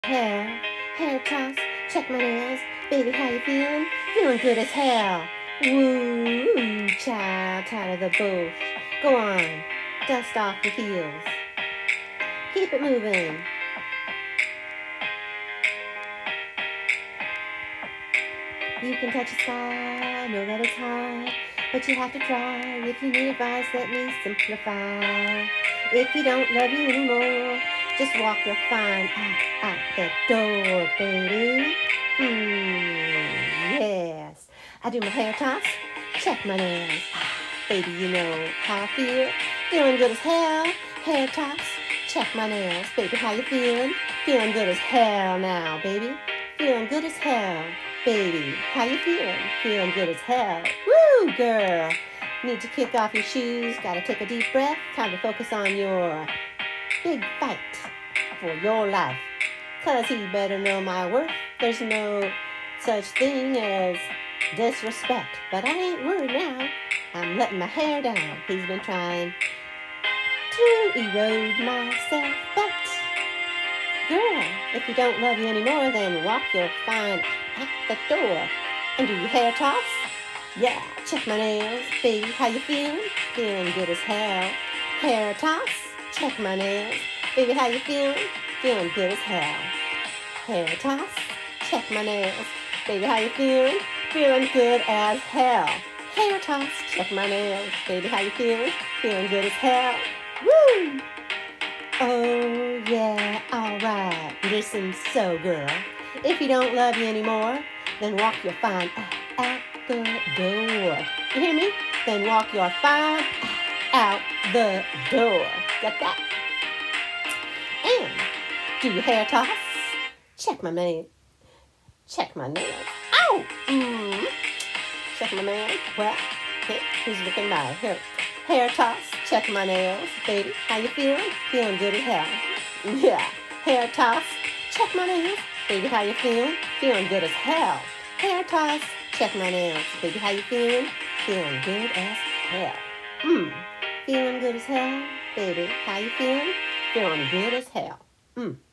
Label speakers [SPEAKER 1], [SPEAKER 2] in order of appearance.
[SPEAKER 1] Hair, hair toss, check my nails. Baby, how you feeling? Feeling good as hell. Woo, child, tired of the bush. Go on, dust off your heels. Keep it moving. You can touch the sky, know that it's high, but you have to try. If you need advice, let me simplify. If you don't love you anymore, just walk your fine out the door, baby. Yes. I do my hair toss, check my nails. Baby, you know how I feel. Feeling good as hell. Hair toss, check my nails. Baby, how you feeling? Feeling good as hell now, baby. Feeling good as hell. Baby, how you feeling? Feeling good as hell. Woo, girl. Need to kick off your shoes. Gotta take a deep breath. Time to focus on your big fight for your life. 'Cause he better know my worth. There's no such thing as disrespect. But I ain't worried now. I'm letting my hair down. He's been trying to erode my self-bet. Girl, if you don't love you anymore, then walk your fine out the door and do your hair toss. Yeah, check my nails. Baby, how you feeling? Feeling good as hell. Hair toss, check my nails. Baby, how you feeling? Feeling good as hell. Hair toss, check my nails. Baby, how you feeling? Feeling good as hell. Hair toss, check my nails. Baby, how you feeling? Feeling good as hell. Woo! Oh, yeah, alright. Listen, so girl, if you don't love you anymore, then walk your fine out the door. You hear me? Then walk your fine out the door. Get that? And do your hair toss. Check my nails. Check my nails. Ow! Check my nails. Well, who's looking by? Here. Hair toss. Check my nails. Baby, how you feeling? Feeling good as hell. Yeah. Hair toss. Check my nails. Baby, how you feeling? Feeling good as hell. Hair toss. Check my nails. Baby, how you feeling? Feeling good as hell. Feeling good as hell. Baby, how you feeling? Feeling good as hell.